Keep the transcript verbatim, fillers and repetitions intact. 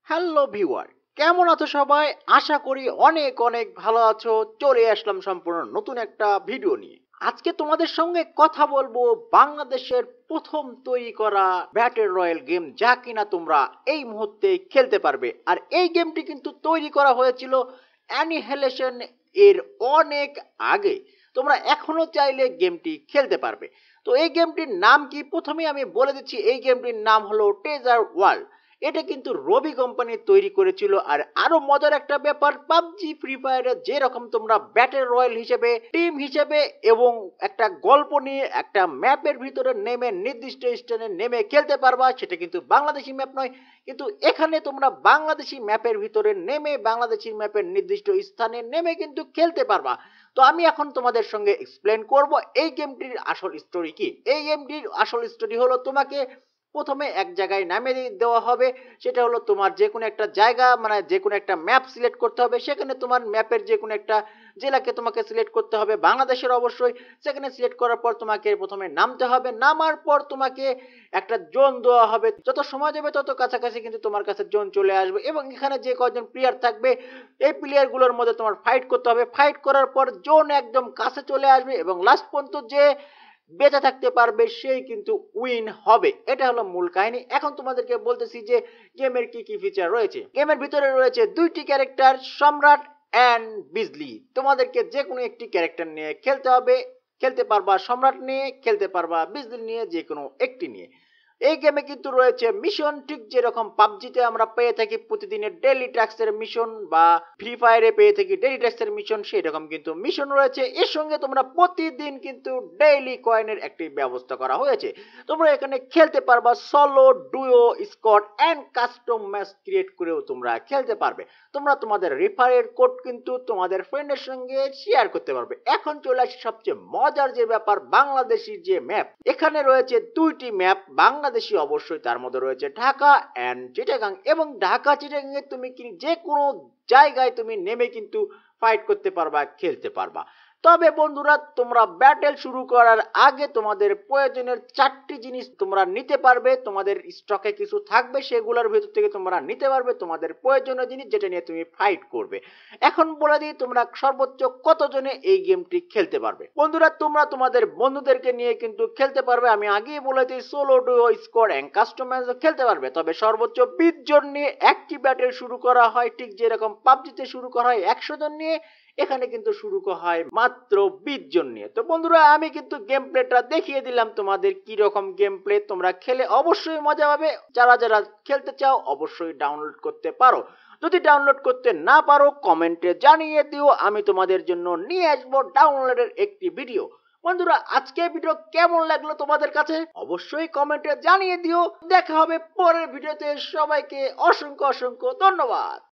Hello viewer, কেমন আছো সবাই? আশা করি অনেক অনেক ভালো আছো। চলে আসলাম সম্পূর্ণ নতুন একটা ভিডিও নিয়ে। আজকে তোমাদের সঙ্গে কথা বলবো বাংলাদেশের প্রথম তৈরি করা ব্যাটল রয়্যাল গেম, যা কিনা তোমরা এই মুহূর্তে খেলতে পারবে। আর এই গেমটি কিন্তু তৈরি করা হয়েছিল অ্যানিহেলেশন এর অনেক আগে। তোমরা এখনো চাইলে গেমটি খেলতে পারবে। তো এই গেমটির নাম কি, প্রথমে আমি বলে দিচ্ছি। এই গেমটির নাম হলো ট্রেজার ওয়ার্ল্ড। এটা কিন্তু রবি কোম্পানি তৈরি করেছিল। আর আরো মজার একটা ব্যাপার, পাবজি ফ্রি ফায়ারে যেরকম তোমরা ব্যাটল রয়্যাল হিসেবে, টিম হিসেবে এবং একটা গল্প নিয়ে একটা ম্যাপের ভিতরে নেমে নির্দিষ্ট স্থানে নেমে খেলতে পারবা, সেটা কিন্তু বাংলাদেশি ম্যাপ নয়। কিন্তু এখানে তোমরা বাংলাদেশি ম্যাপের ভিতরে নেমে বাংলাদেশি ম্যাপের নির্দিষ্ট স্থানে নেমে কিন্তু খেলতে পারবা। তো আমি এখন তোমাদের সঙ্গে এক্সপ্লেন করব এই গেমটির আসল স্টোরি কি। এই গেমটির আসল স্টোরি হলো, তোমাকে প্রথমে এক জায়গায় নামিয়ে দেওয়া হবে। সেটা হলো তোমার যে কোনো একটা জায়গা, মানে যে কোনো একটা ম্যাপ সিলেক্ট করতে হবে। সেখানে তোমার ম্যাপের যে কোনো একটা জেলাকে তোমাকে সিলেক্ট করতে হবে, বাংলাদেশের অবশ্যই। সেখানে সিলেক্ট করার পর তোমাকে প্রথমে নামতে হবে। নামার পর তোমাকে একটা জোন দেওয়া হবে। যত সময় যাবে তত কাছাকাছি কিন্তু তোমার কাছে জোন চলে আসবে, এবং এখানে যে কয়জন প্লেয়ার থাকবে এই প্লেয়ারগুলোর মধ্যে তোমার ফাইট করতে হবে। ফাইট করার পর জোন একদম কাছে চলে আসবে এবং লাস্ট পর্যন্ত যে বেঁচে থাকতে পারবে সেই কিন্তু উইন হবে। এটা হলো মূল কাহিনী। এখন তোমাদেরকে বলতেছি যে গেমের কি কি ফিচার রয়েছে। গেমের ভিতরে রয়েছে দুইটি ক্যারেক্টার, সম্রাট অ্যান্ড বিজলি। তোমাদেরকে যে কোনো একটি ক্যারেক্টার নিয়ে খেলতে হবে। খেলতে পারবা সম্রাট নিয়ে, খেলতে পারবা বিজলি নিয়ে, যে কোনো একটি নিয়ে। এই গেমে কিন্তু রয়েছে মিশন, ঠিক যেরকম পাবজিতে আমরা পেয়ে থাকি প্রতিদিনের ডেইলি ট্যাক্সের মিশন, বা ফ্রি ফায়ারে পেয়ে থাকি ডেইলি ট্যাক্সের মিশন, সেই রকম কিন্তু মিশন রয়েছে। এর সঙ্গে তোমরা প্রতিদিন কিন্তু ডেইলি কয়েনের একটি ব্যবস্থা করা হয়েছে। তোমরা এখানে খেলতে পারবা solo, duo, squad and custom match create করেও তোমরা খেলতে পারবে। তোমরা তোমাদের রেফারের কোড কিন্তু তোমাদের ফ্রেন্ডের সঙ্গে শেয়ার করতে পারবে। এখন চলে আসি সবচেয়ে মজার যে ব্যাপার, বাংলাদেশি যে ম্যাপ। এখানে রয়েছে দুইটি ম্যাপ, বাংলাদেশি অবশ্যই, তার মধ্যে রয়েছে ঢাকা এন্ড চিটাগাং। এবং ঢাকা চিটাগাং এ তুমি যে কোনো জায়গায় তুমি নেমে কিন্তু ফাইট করতে পারবা, খেলতে পারবা। তবে বন্ধুরা, তোমরা ব্যাটেল শুরু করার আগে তোমাদের প্রয়োজনের চারটি জিনিস তোমরা নিতে পারবে। তোমাদের স্টকে কিছু থাকবে, সেগুলোর ভিতর থেকে তোমরা নিতে পারবে তোমাদের প্রয়োজনীয় জিনিস, যেটা নিয়ে তুমি ফাইট করবে। এখন বলে দিই তোমরা সর্বোচ্চ কতজনে এই গেমটি খেলতে পারবে। বন্ধুরা, তোমরা তোমাদের বন্ধুদেরকে নিয়ে কিন্তু খেলতে পারবে। আমি আগেই বলে দিই, solo, duo, squad and customize খেলতে পারবে। তবে সর্বোচ্চ বিশ জন নিয়ে একটি ব্যাটেল শুরু করা হয়, ঠিক যেরকম পাবজিতে শুরু করা হয় একশো জন নিয়ে, এখানে কিন্তু শুরু করা হয় মাত্র বিশ জন নিয়ে। তো বন্ধুরা, আমি কিন্তু গেম প্লেটা দেখিয়ে দিলাম তোমাদের কি রকম গেম প্লে। তোমরা খেলে অবশ্যই মজা পাবে। যারা যারা খেলতে চাও অবশ্যই ডাউনলোড করতে পারো। যদি ডাউনলোড করতে না পারো কমেন্টে জানিয়ে দিও, আমি তোমাদের জন্য নিয়ে আসবো ডাউনলোডের একটি ভিডিও। বন্ধুরা, আজকে ভিডিও কেমন লাগলো তোমাদের কাছে অবশ্যই কমেন্টে জানিয়ে দিও। দেখা হবে পরের ভিডিওতে। সবাইকে অসংখ্য অসংখ্য ধন্যবাদ।